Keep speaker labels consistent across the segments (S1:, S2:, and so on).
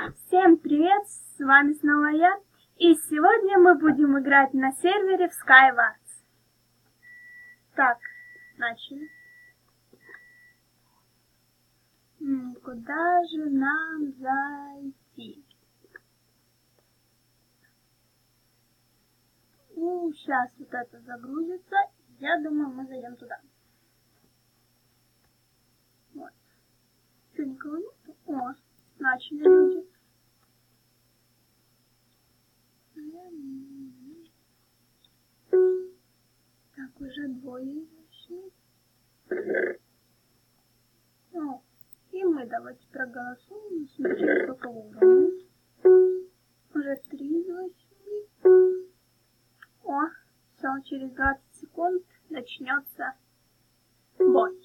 S1: Всем привет, с вами снова я, и сегодня мы будем играть на сервере в Skywars. Так, начали. Куда же нам зайти? Сейчас вот это загрузится, я думаю, мы зайдем туда. Вот. Что, никого нет? О, начали люди. Так, уже двое зашли. О, и мы давайте проголосуем, смотрим, сколько уровней. Уже 3 зашли. О, все, через 20 секунд начнется бой.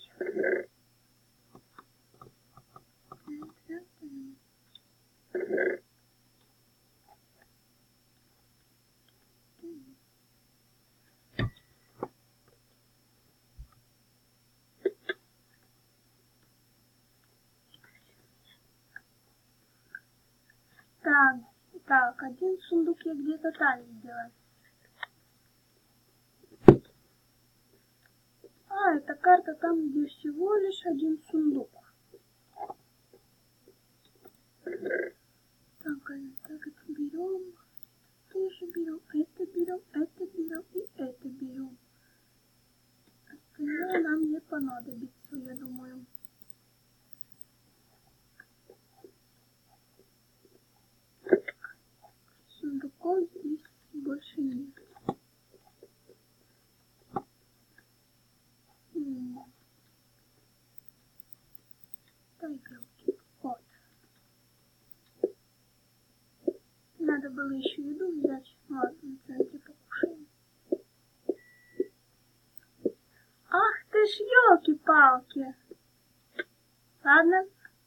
S1: Так, один сундук я где-то там видела. Это карта там, где всего лишь один сундук. Так, это берем. Тоже берем, это берем, это берем и это берем. Остальное нам не понадобится, я думаю. Сундуков здесь больше нет. Вот. Надо было еще еду взять. Ладно, давайте покушаем. Ах ты ж, елки-палки. Ладно.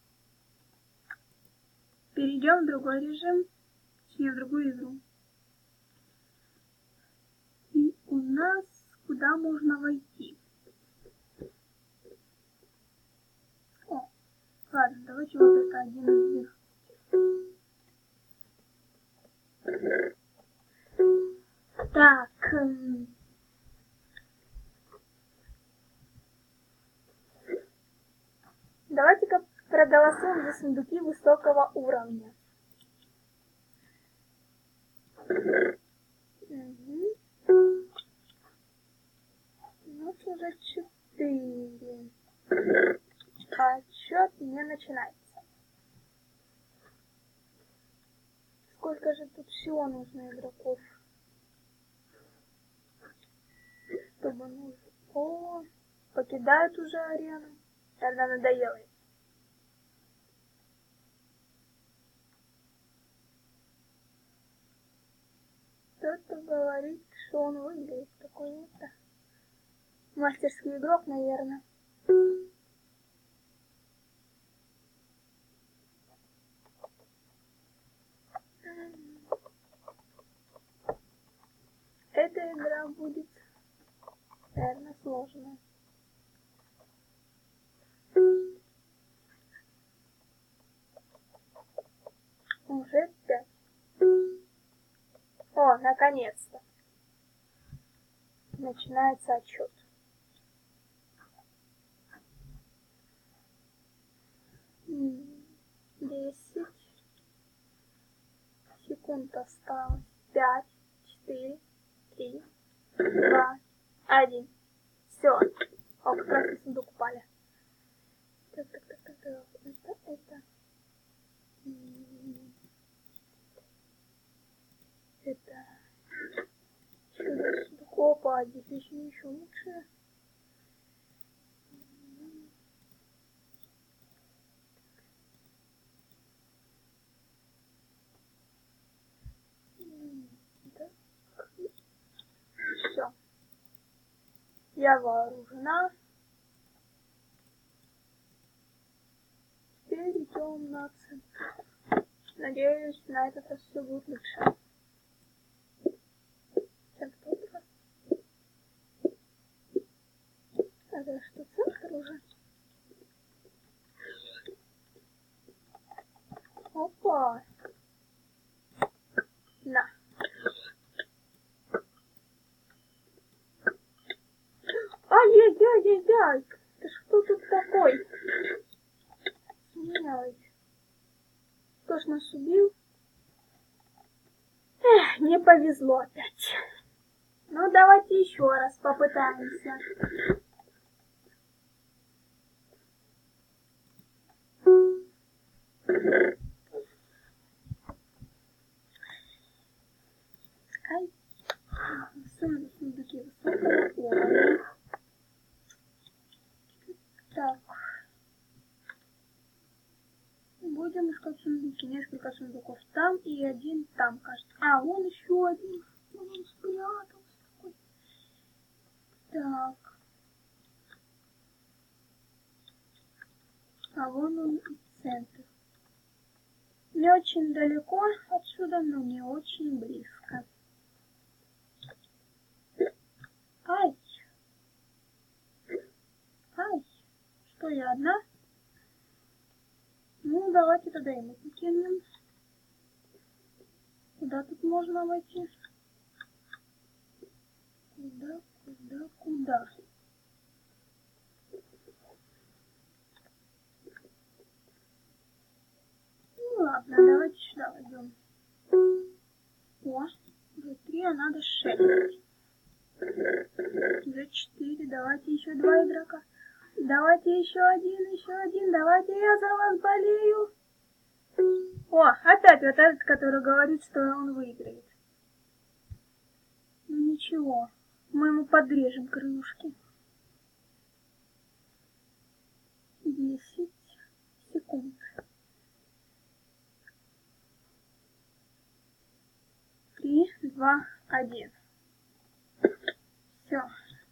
S1: Перейдем в другой режим. Точнее, в другую игру. И у нас куда можно войти? О, ладно, давайте вот это один из них. Так. Давайте-ка проголосуем за сундуки высокого уровня. Ну, уже 4. Отсчет не начинается. Сколько же тут всего нужно игроков? Чтобы нужно... О, покидают уже арену. Тогда надоело. Кто-то говорит, что он выиграет. Такой-то мастерский игрок, наверное. Эта игра будет, наверное, сложная. Уже 5. О, наконец-то. Начинается отчет. 10 секунд осталось. 5, 4, 3, 2, 1. Все. О, как раз на сундук упали. Так. Это. Это. Сундук. Опа, здесь еще лучше. Все. Я вооружена. Теперь идем на центр. Надеюсь, на этот раз все будет лучше. Центр. Это что, центр уже? Опа. О! На. Ай-яй-яй-яй-яй! Ты что тут такой? Смелый. Кто ж нас убил? Эх, не повезло опять. Ну, давайте еще раз попытаемся. Ай, сундуки высокого уровня. Так. Будем искать сундуки. Несколько сундуков там и один там, кажется. А, вон еще один. Он спрятался такой. Так. А вон он и центр. Не очень далеко отсюда, но не очень близко. Ай! Ай! Что, я одна? Ну, давайте тогда ему покинем. Куда тут можно войти? Куда? Ну ладно, давайте сюда войдем. О, уже 3, а надо 6. Уже 4, давайте еще 2 игрока. Давайте еще один, давайте я за вас болею. О, опять вот этот, который говорит, что он выиграет. Ну ничего, мы ему подрежем крылышки. 10 секунд. 3, 2, 1. Все.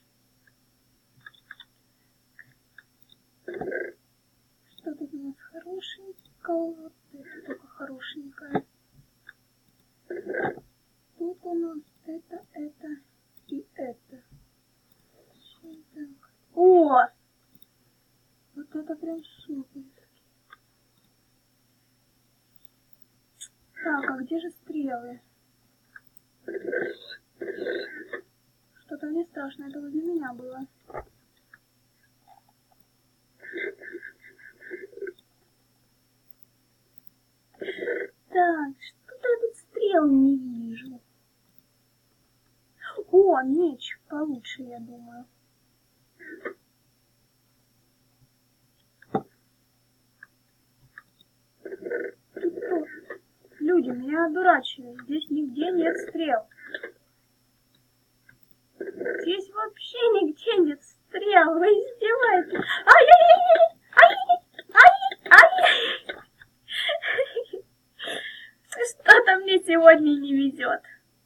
S1: Что тут у нас хорошенького? Вот это только хорошенькое. Тут у нас это и это. Так. О! Вот это прям супер. Так, а где же стрелы? Что-то мне страшно, это возле меня было. Так, что-то я тут стрел не вижу. О, меч получше, я думаю. Люди меня одурачили. Здесь нигде нет стрел. Здесь вообще нигде нет стрел. Вы издеваетесь. Ай-яй-яй-яй! Ай-яй-яй! Что-то мне сегодня не везет.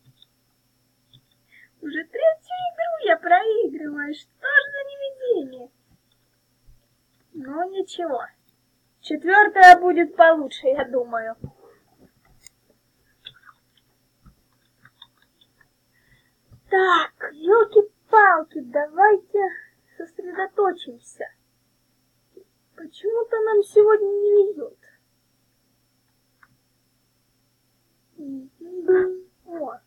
S1: Уже 3-ю игру я проигрываю. Что ж за невезение? Ну ничего. 4-я будет получше, я думаю. Так, елки-палки, давайте сосредоточимся. Почему-то нам сегодня не везет. О.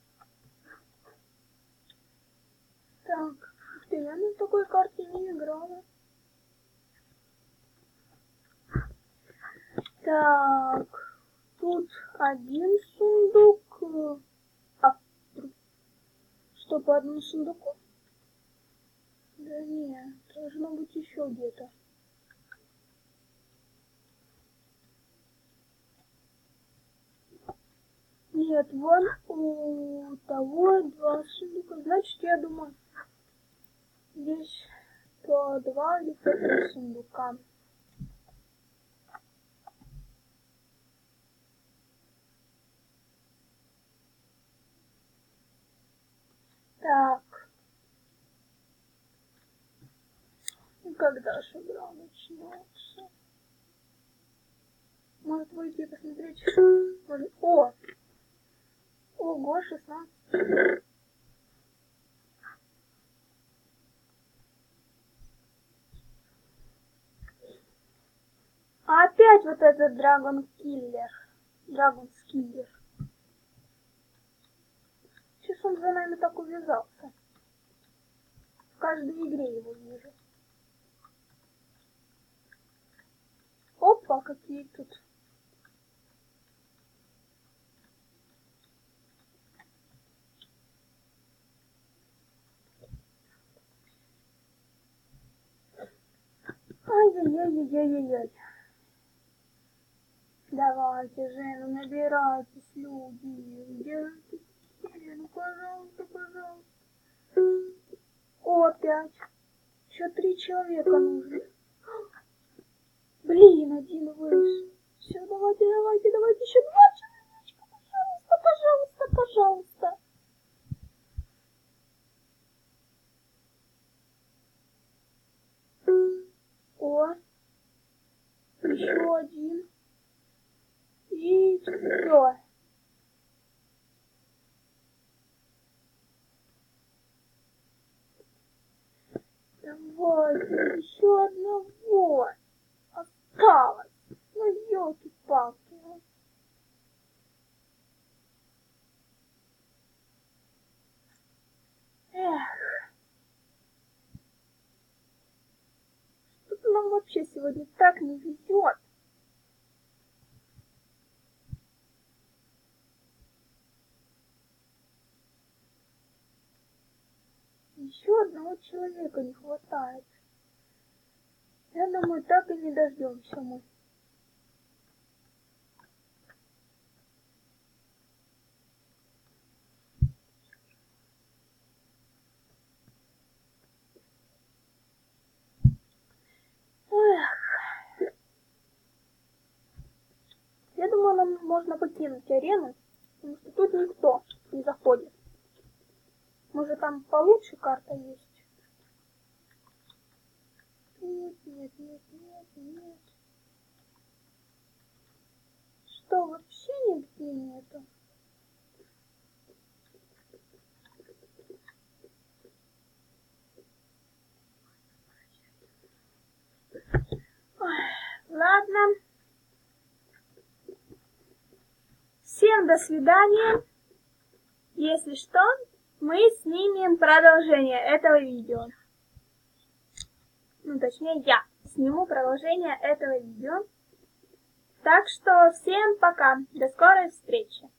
S1: Так, я на такой карте не играла. Так, тут один сундук. Что, по одному сундуку? Да нет, должно быть еще где-то. Нет, вон у того 2 сундука. Значит, я думаю, здесь по 2 или по 3 сундука. Так. И когда же игра начнется? Может выйти и посмотреть? Может... О! Ого, 16. А опять вот этот Драгон Киллер. Драгон Скиллер. Сейчас он за нами так увязался. В каждой игре его вижу. Опа, какие тут. Ай-яй-яй-яй-яй-яй. Давайте же, ну набирайтесь, люди. Делайте. Ну, пожалуйста, пожалуйста. О, опять. Еще 3 человека нужно. Блин, один вышел. Все, давайте, давайте, давайте. Еще 2 человечка. Пожалуйста, пожалуйста, пожалуйста. О, еще один. И все. Давайте, еще одного осталось. Ну, елки-палки. Эх. Что-то нам вообще сегодня так не везет. Еще одного человека не хватает. Я думаю, так и не дождемся мы. Эх. Я думаю, нам можно покинуть арену, потому что тут никто не заходит. Может, там получше карта есть? Нет, нет, нет, нет, нет. Что, вообще нигде нету? Ой, ладно. Всем до свидания. Если что, мы снимем продолжение этого видео. Ну, точнее, я сниму продолжение этого видео. Так что всем пока. До скорой встречи.